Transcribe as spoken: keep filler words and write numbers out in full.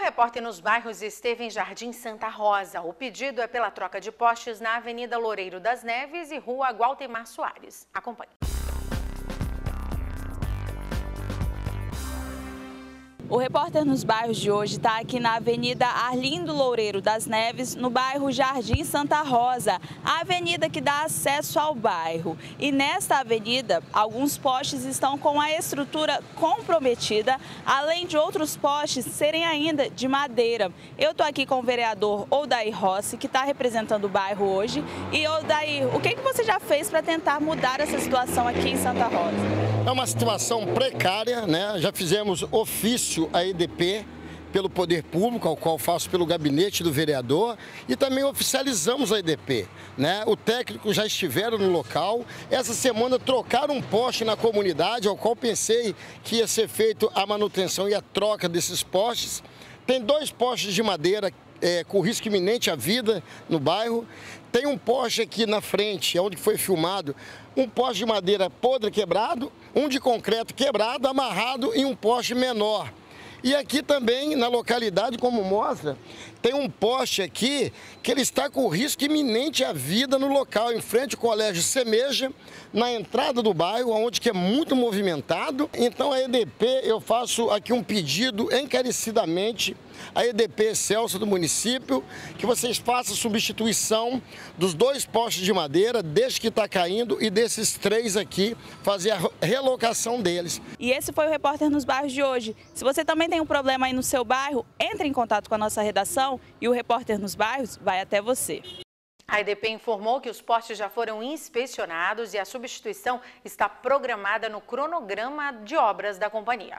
Repórter nos Bairros esteve em Jardim Santa Rosa. O pedido é pela troca de postes na Avenida Loureiro das Neves e Rua Gualtemar Soares. Acompanhe. O Repórter nos Bairros de hoje está aqui na Avenida Arlindo Loureiro das Neves, no bairro Jardim Santa Rosa, a avenida que dá acesso ao bairro. E nesta avenida, alguns postes estão com a estrutura comprometida, além de outros postes serem ainda de madeira. Eu estou aqui com o vereador Odair Rossi, que está representando o bairro hoje. E, Odair, o que, que você já fez para tentar mudar essa situação aqui em Santa Rosa? É uma situação precária, né? Já fizemos ofício à E D P pelo Poder Público, ao qual faço pelo gabinete do vereador, e também oficializamos a E D P, né? O técnico já estiveram no local. Essa semana trocaram um poste na comunidade, ao qual pensei que ia ser feito a manutenção e a troca desses postes. Tem dois postes de madeira é, com risco iminente à vida no bairro. Tem um poste aqui na frente, onde foi filmado, um poste de madeira podre quebrado, um de concreto quebrado, amarrado em um poste menor. E aqui também, na localidade, como mostra, tem um poste aqui que ele está com risco iminente à vida no local, em frente ao Colégio Semeja, na entrada do bairro, onde que é muito movimentado. Então a E D P, eu faço aqui um pedido encarecidamente à E D P Celso do município, que vocês façam substituição dos dois postes de madeira, deste que está caindo e desses três aqui, fazer a relocação deles. E esse foi o Repórter nos Bairros de hoje. Se você também tem um problema aí no seu bairro, entre em contato com a nossa redação e o Repórter nos Bairros vai até você. A E D P informou que os postes já foram inspecionados e a substituição está programada no cronograma de obras da companhia.